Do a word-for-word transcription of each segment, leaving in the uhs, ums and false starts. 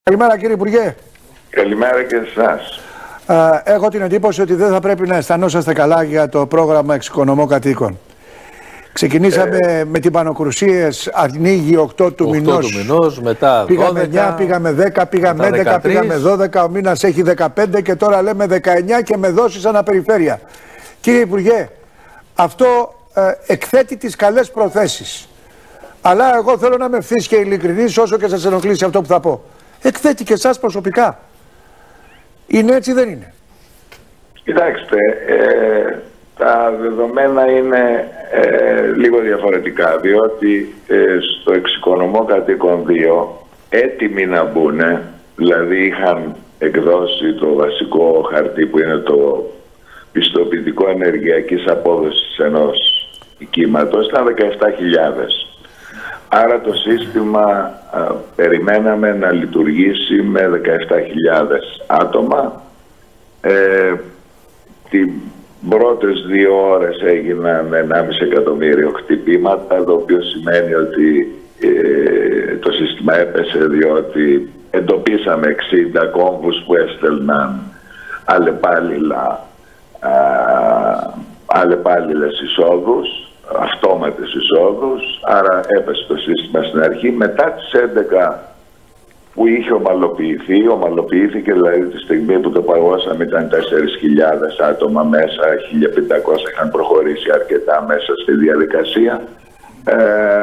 Καλημέρα κύριε Υπουργέ. Καλημέρα και εσάς. Έχω την εντύπωση ότι δεν θα πρέπει να αισθανόσαστε καλά για το πρόγραμμα εξοικονομώ κατοίκων. Ξεκινήσαμε ε, με την Πανοκρουσίες, ανοίγει οκτώ του μηνός. του μηνός, μετά πήγαμε εννιά, πήγαμε δέκα, πήγαμε έντεκα, πήγαμε δώδεκα, ο μήνας έχει δεκαπέντε και τώρα λέμε δεκαεννιά και με δόσεις αναπεριφέρεια. Κύριε Υπουργέ, αυτό ε, εκθέτει τις καλές προθέσεις. Αλλά εγώ θέλω να είμαι ευθύς και ειλικρινής, όσο και σας ενοχλήσει αυτό που θα πω. Εκθέτει και εσάς προσωπικά. Είναι έτσι, δεν είναι? Κοιτάξτε, ε, τα δεδομένα είναι ε, λίγο διαφορετικά, διότι ε, στο εξοικονομώ κατοίκων δύο έτοιμοι να μπουν, δηλαδή είχαν εκδώσει το βασικό χαρτί που είναι το πιστοποιητικό ενεργειακής απόδοσης ενός οικίματος, ήταν δεκαεπτά χιλιάδες. Άρα το σύστημα α, περιμέναμε να λειτουργήσει με δεκαεπτά χιλιάδες άτομα. Ε, τις πρώτες δύο ώρες έγιναν ενάμιση εκατομμύριο χτυπήματα, το οποίο σημαίνει ότι ε, το σύστημα έπεσε διότι εντοπίσαμε εξήντα κόμβους που έστελναν αλλεπάλληλα, α, αλλεπάλληλες εισόδους, αυτόματες εισόδους, άρα έπεσε το σύστημα στην αρχή. Μετά τις έντεκα που είχε ομαλοποιηθεί, ομαλοποιήθηκε δηλαδή τη στιγμή που το παγώσαμε, ήταν τέσσερις χιλιάδες άτομα μέσα, χίλια πεντακόσια είχαν προχωρήσει αρκετά μέσα στη διαδικασία. Ε,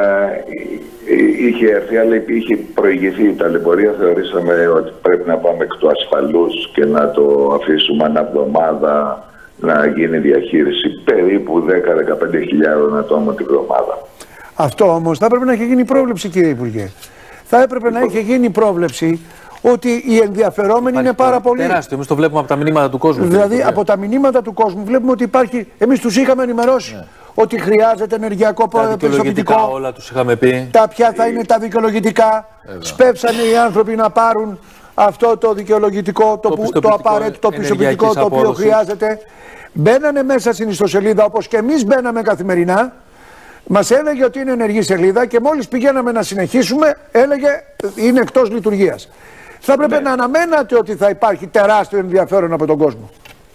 είχε έρθει, αλλά είχε προηγηθεί η ταλαιπωρία. Θεωρήσαμε ότι πρέπει να πάμε εκ του ασφαλούς και να το αφήσουμε ανά εβδομάδα να γίνει διαχείριση περίπου δέκα με δεκαπέντε χιλιάδες ατόμων την εβδομάδα. Αυτό όμως θα έπρεπε να έχει γίνει πρόβλεψη, κύριε Υπουργέ. Θα έπρεπε να είχε γίνει πρόβλεψη ότι οι ενδιαφερόμενοι υπάρχει είναι πάρα πολλοί. Τεράστιο, εμείς το βλέπουμε από τα μηνύματα του κόσμου. Δηλαδή, κύριε. από τα μηνύματα του κόσμου βλέπουμε ότι υπάρχει. Εμείς τους είχαμε ενημερώσει ναι. ότι χρειάζεται ενεργειακό πιστοποιητικό. Όλα τους είχαμε πει. Τα ποια θα είναι τα δικαιολογητικά. Βέβαια. Σπεύσανε οι άνθρωποι να πάρουν αυτό το δικαιολογητικό, το, το, που, το απαραίτητο πιστοποιητικό το οποίο χρειάζεται. Μπαίνανε μέσα στην ιστοσελίδα όπως και εμείς μπαίναμε καθημερινά. Μας έλεγε ότι είναι ενεργή σελίδα και μόλις πηγαίναμε να συνεχίσουμε έλεγε είναι εκτός λειτουργίας. Θα έπρεπε ναι. να αναμένατε ότι θα υπάρχει τεράστιο ενδιαφέρον από τον κόσμο.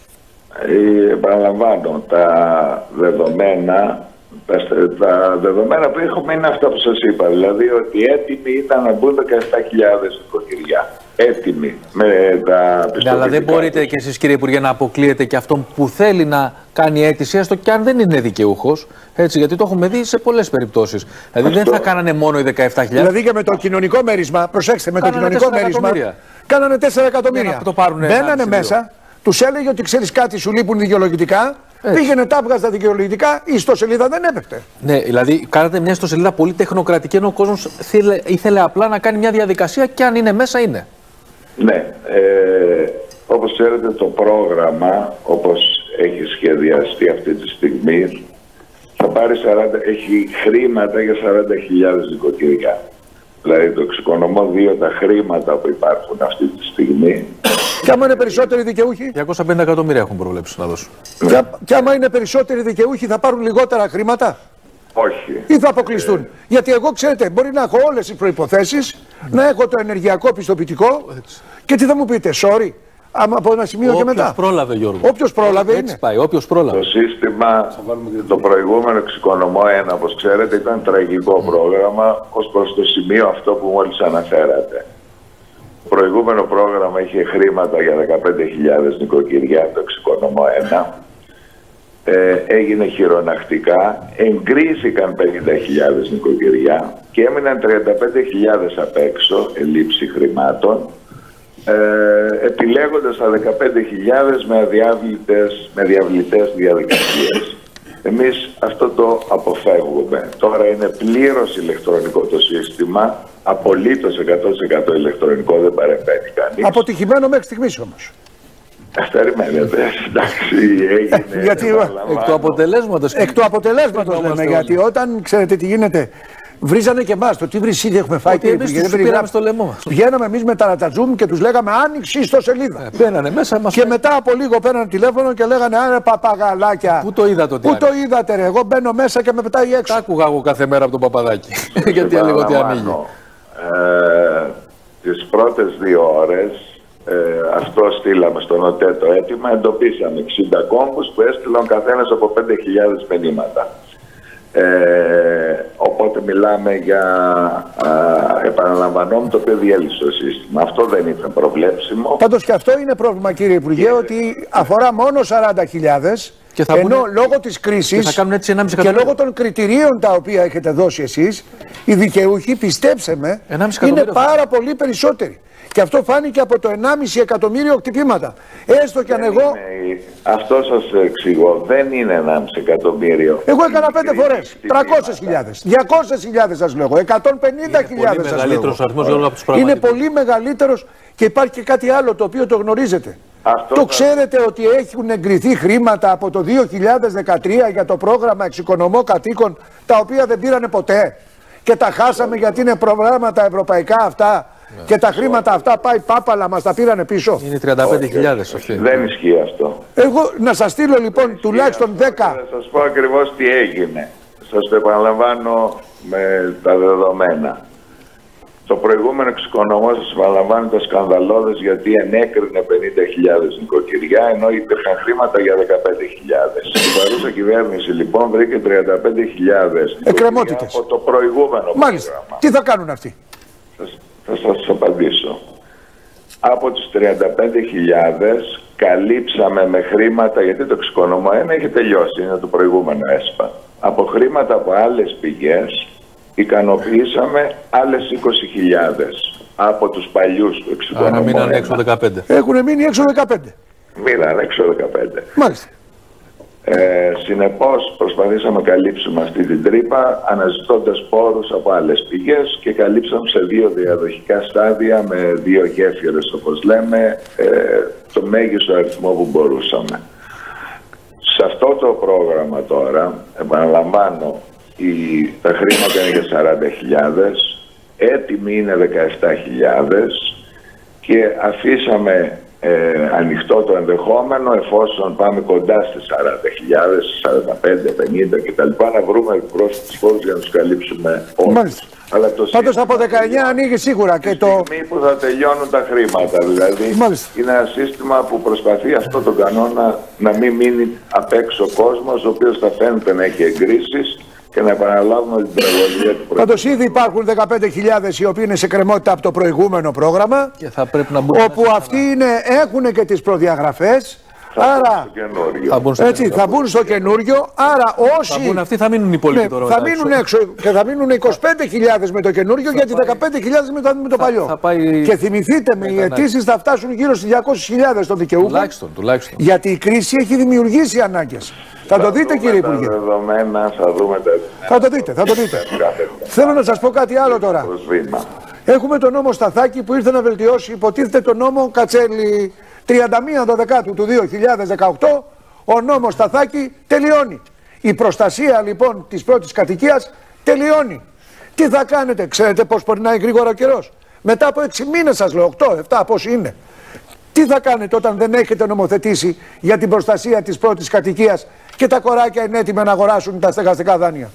Ε, επαναλαμβάνω, τα δεδομένα, τα, τα δεδομένα που έχουμε είναι αυτά που σας είπα. Δηλαδή ότι έτοιμοι ήταν να μπουν δεκαεπτά χιλιάδες νοικοκυριά. Έτοιμοι με τα πιστοποιητικά. Αλλά δεν μπορείτε κι εσείς, κύριε Υπουργέ, να αποκλείετε και αυτόν που θέλει να κάνει αίτηση, έστω και αν δεν είναι δικαιούχος. Έτσι, γιατί το έχουμε δει σε πολλές περιπτώσεις. Δηλαδή αυτό... δεν θα κάνανε μόνο οι δεκαεπτά χιλιάδες. Δηλαδή και με το κοινωνικό μέρισμα, προσέξτε, με το κοινωνικό μέρισμα κάνανε τέσσερα εκατομμύρια. Μπαίνανε μέσα, τους έλεγε ότι ξέρεις κάτι, σου λείπουν δικαιολογητικά. Έτσι. Πήγαινε, τα έβγαζε τα δικαιολογητικά, η ιστοσελίδα δεν έπεφτε. Ναι, δηλαδή κάνατε μια ιστοσελίδα πολύ τεχνοκρατική, ενώ ο κόσμος ήθελε, ήθελε απλά να κάνει μια διαδικασία και αν είναι μέσα είναι. Ναι, ε, όπως ξέρετε το πρόγραμμα, όπως έχει σχεδιαστεί αυτή τη στιγμή, θα πάρει σαράντα, έχει χρήματα για σαράντα χιλιάδες νοικοκυριά. Δηλαδή το εξοικονομώ δύο τα χρήματα που υπάρχουν αυτή τη στιγμή. Και άμα είναι περισσότεροι δικαιούχοι. διακόσια πενήντα εκατομμύρια έχουν προβλέψει να δώσουν. Και, και άμα είναι περισσότεροι δικαιούχοι θα πάρουν λιγότερα χρήματα. Όχι. Ή θα αποκλειστούν. Ε... Γιατί εγώ, ξέρετε, μπορεί να έχω όλες τις προϋποθέσεις, mm. να έχω το ενεργειακό πιστοποιητικό έτσι. Και τι θα μου πείτε, sorry, άμα από ένα σημείο όποιος και μετά. Όποιος πρόλαβε, Γιώργο. Όποιος πρόλαβε έτσι είναι. πάει, όποιος πρόλαβε. Το σύστημα, το προηγούμενο εξοικονομώ ένα, όπως ξέρετε, ήταν τραγικό mm. πρόγραμμα ως προς το σημείο αυτό που μόλις αναφέρατε. Το προηγούμενο πρόγραμμα είχε χρήματα για δεκαπέντε χιλιάδες νοικοκυριά, το εξοικονομώ ένα. Ε, έγινε χειρονακτικά, εγκρίθηκαν πενήντα χιλιάδες νοικοκυριά και έμειναν τριάντα πέντε χιλιάδες απ' έξω, ελλείψη χρημάτων, ε, επιλέγοντας τα δεκαπέντε χιλιάδες με αδιάβλητες, με διαβλητές διαδικασίες. Εμείς αυτό το αποφεύγουμε. Τώρα είναι πλήρως ηλεκτρονικό το σύστημα, απολύτως εκατό τοις εκατό ηλεκτρονικό, δεν παρεμβαίνει κανείς. Αποτυχημένο μέχρι στιγμής όμως. Περιμένετε, εντάξει, έγινε. Γιατί, εκ του αποτελέσματος. Εκ του αποτελέσματος λέμε, γιατί όταν ξέρετε τι γίνεται, βρίζανε και εμάς. Το τι βρυσίδι έχουμε φάει και εμείς τους πήραμε στο λαιμό μας. Βγαίναμε εμείς με τα ρατατζούμ και τους λέγαμε άνοιξη στο σελίδα. Ε, μπαίνανε μέσα μας. Και μετά από λίγο πέρανε τηλέφωνο και λέγανε άρε παπαγαλάκια. Πού το είδατε ότι Πού το είδατε ρε, εγώ μπαίνω μέσα και με πετάει έξω. Τα άκουγα εγώ κάθε μέρα από τον παπαδάκι. Γιατί έλεγα ότι ανοίγει. Ε, τις πρώτες δύο ώρες, ε, αυτό στείλαμε στον ΟΤΕ το αίτημα, εντοπίσαμε εξήντα κόμβους που έστειλαν καθένας από πέντε χιλιάδες μηνύματα. Ε, οπότε μιλάμε για επαναλαμβανόμενο το οποίο διέλυσε το σύστημα. Αυτό δεν ήταν προβλέψιμο. Πάντως και αυτό είναι πρόβλημα, κύριε Υπουργέ, και... ότι αφορά μόνο σαράντα χιλιάδες, ενώ πούνε... λόγω της κρίσης και, και λόγω των κριτηρίων τα οποία έχετε δώσει εσείς, οι δικαιούχοι, πιστέψτε με, είναι πάρα πολύ περισσότεροι. Και αυτό φάνηκε από το ενάμιση εκατομμύριο χτυπήματα. Έστω κι αν εγώ. Είναι, αυτό σας εξηγώ. Δεν είναι ενάμιση εκατομμύριο. Εγώ έκανα πέντε φορές. τριακόσιες χιλιάδες. διακόσιες χιλιάδες σας λέω. εκατόν πενήντα χιλιάδες σας λέω. Είναι πολύ μεγαλύτερος και υπάρχει και κάτι άλλο το οποίο το γνωρίζετε. Αυτό το θα... ξέρετε ότι έχουν εγκριθεί χρήματα από το δύο χιλιάδες δεκατρία για το πρόγραμμα Εξοικονομώ Κατοίκων, τα οποία δεν πήρανε ποτέ. Και τα χάσαμε γιατί είναι προγράμματα ευρωπαϊκά αυτά. Ναι. Και τα χρήματα αυτά πάει πάπαλα, μας τα πήρανε πίσω. Είναι τριάντα πέντε χιλιάδες. Όχι, δεν ισχύει αυτό. Εγώ να σας στείλω λοιπόν τουλάχιστον δέκα. Θα σας πω ακριβώς τι έγινε. Σας το επαναλαμβάνω με τα δεδομένα. Το προηγούμενο εξοικονομώ, σας επαναλαμβάνω, ήταν σκανδαλώδες γιατί ενέκρινε πενήντα χιλιάδες νοικοκυριά, ενώ υπήρχαν χρήματα για δεκαπέντε χιλιάδες. Η παρούσα κυβέρνηση λοιπόν βρήκε τριάντα πέντε χιλιάδες εκκρεμότητες από το προηγούμενο Μάλιστα. πρόγραμμα. Τι θα κάνουν αυτοί? Σας... Θα σας απαντήσω. Από τους τριάντα πέντε χιλιάδες καλύψαμε με χρήματα, γιατί το εξοικονομώ ένα έχει τελειώσει, είναι το προηγούμενο ΕΣΠΑ. Από χρήματα από άλλες πηγές ικανοποιήσαμε άλλες είκοσι χιλιάδες από τους παλιούς του εξοικονομώ. Άρα μείναν έξω δεκαπέντε. Έχουν μείνει έξω δεκαπέντε. Μείναν έξω δεκαπέντε. Μάλιστα. Ε, συνεπώς προσπαθήσαμε να καλύψουμε αυτή την τρύπα αναζητώντας πόρους από άλλες πηγές και καλύψαμε σε δύο διαδοχικά στάδια με δύο γέφυρες όπως λέμε ε, το μέγιστο αριθμό που μπορούσαμε. Σε αυτό το πρόγραμμα τώρα, επαναλαμβάνω, η, τα χρήματα είναι για σαράντα χιλιάδες, έτοιμοι είναι δεκαεπτά χιλιάδες και αφήσαμε Ε, ανοιχτό το ενδεχόμενο εφόσον πάμε κοντά στις σαράντα χιλιάδες, σαράντα πέντε, πενήντα κτλ. Να βρούμε πρόσθετους πόρους για να τους καλύψουμε όλους. Αλλά το πάντως από δεκαεννιά ανοίγει σίγουρα και το... στιγμή που θα τελειώνουν τα χρήματα. Δηλαδή Μάλιστα. είναι ένα σύστημα που προσπαθεί αυτό το κανόνα να μην μείνει απ' έξω ο κόσμος, ο οποίος θα φαίνεται να έχει εγκρίσεις και να επαναλάβουμε την τραγωδία του προηγούμενου. Πάντως ήδη υπάρχουν δεκαπέντε χιλιάδες οι οποίοι είναι σε κρεμότητα από το προηγούμενο πρόγραμμα και θα πρέπει να μπουν όπου αυτοί είναι, έχουν και τις προδιαγραφές. Θα άρα θα μπουν στο έτσι, θα μπουν στο καινούριο. Άρα όσοι θα μπουν αυτοί θα μείνουν οι υπόλοιποι ναι, τώρα. Θα μείνουν έξω και θα μείνουν είκοσι πέντε χιλιάδες με το καινούριο γιατί πάει... δεκαπέντε χιλιάδες με το, με το θα, παλιό. Θα πάει... Και θυμηθείτε με οι αιτήσεις θα φτάσουν γύρω στις διακόσιες χιλιάδες των δικαιούχων. Τουλάχιστον, τουλάχιστον. Γιατί η κρίση έχει δημιουργήσει ανάγκες. Θα, θα το δείτε κύριε Υπουργέ. Δεδομένα, θα δούμε τα... Θα το δείτε, θα το δείτε. Θέλω να σας πω κάτι άλλο τώρα. Έχουμε τον νόμο Σταθάκη που ήρθε να βελτιώσει, υποτίθεται τον νόμο Κατσέλη. τριάντα μία Δεκάτου του δύο χιλιάδες δεκαοκτώ ο νόμος Σταθάκη τελειώνει. Η προστασία λοιπόν της πρώτης κατοικίας τελειώνει. Τι θα κάνετε, ξέρετε πώς περνάει γρήγορα ο καιρός? Μετά από έξι μήνες σας λέω, οκτώ, επτά πόσοι είναι. Τι θα κάνετε όταν δεν έχετε νομοθετήσει για την προστασία της πρώτης κατοικίας και τα κοράκια είναι έτοιμα να αγοράσουν τα στεγαστικά δάνεια?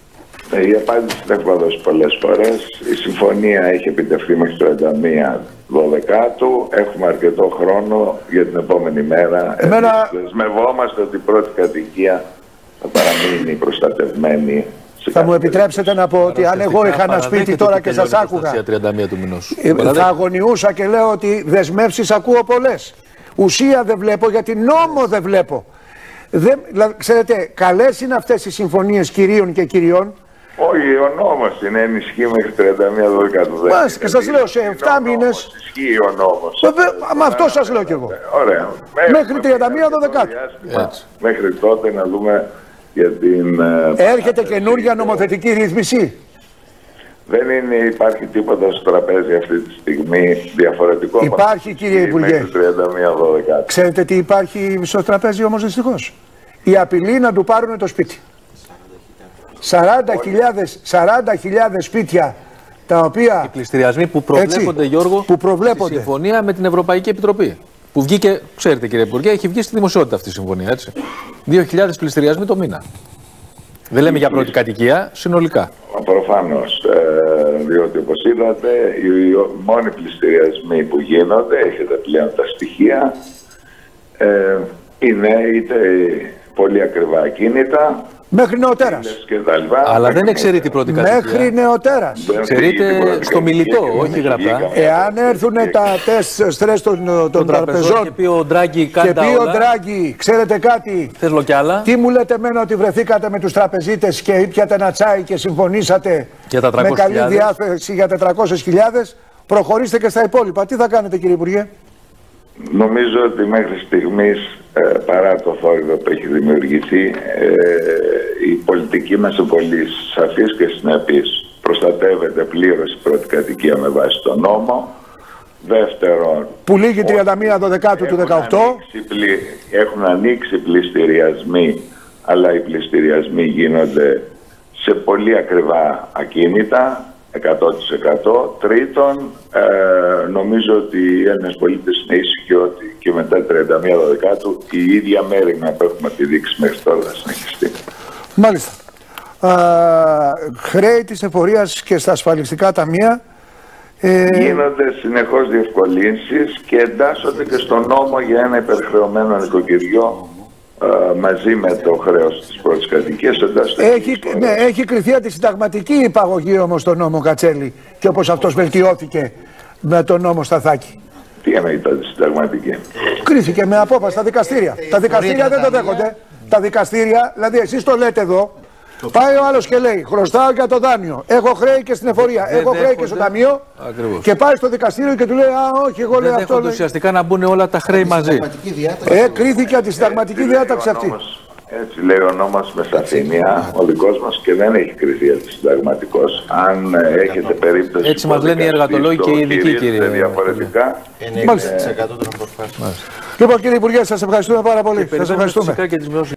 Η απάντηση την έχω δώσει πολλές φορές. Η συμφωνία έχει επιτευχθεί μέχρι τριάντα μία Δεκάτου. Έχουμε αρκετό χρόνο για την επόμενη μέρα. Εμένα... Δεσμευόμαστε ότι η πρώτη κατοικία θα παραμείνει προστατευμένη. Θα μου επιτρέψετε να πω ότι αν εγώ είχα ένα σπίτι τώρα και σας άκουγα, θα αγωνιούσα και λέω ότι δεσμεύσεις ακούω πολλές. Ουσία δεν βλέπω γιατί νόμο δεν βλέπω. Δεν, δηλαδή, ξέρετε, καλές είναι αυτές οι συμφωνίες κυρίων και κυριών. Όχι, ο νόμος είναι ενισχύει μέχρι τριάντα μία Δεκάτου. Μάλιστα, και σας λέω σε επτά μήνες. Ισχύει ο νόμος. Με αυτό σας λέω κι εγώ. Ωραία. Μέχρι τριάντα μία Δεκάτου. Μέχρι τότε να δούμε για την... Έρχεται καινούργια νομοθετική ρύθμιση. Δεν είναι, υπάρχει τίποτα στο τραπέζι αυτή τη στιγμή διαφορετικό. Υπάρχει κύριε Υπουργέ. τριάντα μία Δεκάτου. Ξέρετε τι υπάρχει στο τραπέζι όμως δυστυχώς? Η απειλή να του πάρουν το σπίτι. σαράντα χιλιάδες σπίτια τα οποία... Οι πληστηριασμοί που προβλέπονται, έτσι, Γιώργο, που προβλέπονται. Στη συμφωνία με την Ευρωπαϊκή Επιτροπή. Που βγήκε, ξέρετε κύριε Υπουργέ, έχει βγει στη δημοσιότητα αυτή η συμφωνία, έτσι. δύο χιλιάδες πληστηριασμοί το μήνα. Δεν λέμε για πρώτη κατοικία, συνολικά. Προφανώς, ε, διότι όπως είδατε οι μόνοι πληστηριασμοί που γίνονται, έχετε πλέον τα στοιχεία, ε, είναι είτε πολύ ακριβά ακίνητα, μέχρι νεοτέρας. Αλλά δεν εξαιρείται η πρώτη κατοικία. Μέχρι νεοτέρας. Εξαιρείται στο μιλητό, όχι γραπτά. Εάν έρθουν τα τεστ στρες των, των, των τραπεζών και πει ο Ντράγκη κάντα και πει ο Ντράγκη, ξέρετε κάτι, θέλω κι άλλα. Τι μου λέτε εμένα ότι βρεθήκατε με τους τραπεζίτες και ήπιατε ένα τσάι και συμφωνήσατε με καλή διάθεση για τετρακόσιες χιλιάδες, προχωρήστε και στα υπόλοιπα. Τι θα κάνετε, κύριε Υπουργέ? Νομίζω ότι μέχρι στιγμής, ε, παρά το θόρυβο που έχει δημιουργηθεί, ε, η πολιτική μας είναι πολύ σαφής και συνεπής. Προστατεύεται πλήρως η πρώτη κατοικία με βάση τον νόμο. Δεύτερον, που λήγει τριάντα μία Δεκάτου του δεκαοκτώ. Ανοίξει, έχουν ανοίξει πληστηριασμοί, αλλά οι πληστηριασμοί γίνονται σε πολύ ακριβά ακίνητα, εκατό τοις εκατό. Τρίτον, ε, νομίζω ότι οι Έλληνες πολίτες είναι ήσυχοι ότι και μετά τριάντα μία Δεκάτου η ίδια μέρημνα που έχουμε επιδείξει μέχρι τώρα θα συνεχιστεί. Μάλιστα. Α, χρέη της εφορίας και στα ασφαλιστικά ταμεία ε... γίνονται συνεχώς διευκολύνσεις και εντάσσονται και στο νόμο για ένα υπερχρεωμένο νοικοκυριό. Uh, μαζί με το χρέος της πρώτης κατοικίας. Έχει, ναι, έχει κριθεί αντισυνταγματική υπαγωγή όμως τον νόμο Κατσέλη και όπως αυτός βελτιώθηκε με τον νόμο Σταθάκη. Τι εννοείται αντισυνταγματική? Κρίθηκε με απόφαση στα δικαστήρια. Τα δικαστήρια δεν το δέχονται. Τα δικαστήρια, δηλαδή εσείς το λέτε εδώ, πάει ο άλλος και λέει χρωστάω για το δάνειο, έχω χρέη και στην εφορία, δεν έχω χρέη και στο ταμείο. Ακριβώς. Και πάει στο δικαστήριο και του λέει α όχι εγώ λέω αυτό. Δεν ουσιαστικά να μπουν όλα τα χρέη μαζί. Ε, κρίθηκε αντισυνταγματική διάταξη αυτή. Έτσι λέει ο νόμος με σαφήνεια, ο δικός μας, και δεν έχει κριθεί αντισυνταγματικός. Αν έχετε περίπτωση. Έτσι μας λένε οι εργατολόγοι και οι ειδικοί, κύριε. Διαφορετικά. ενενήντα τοις εκατό των αποφάσεων. Λοιπόν, κύριε Υπουργέ, σας ευχαριστούμε πάρα πολύ. Σας ευχαριστούμε.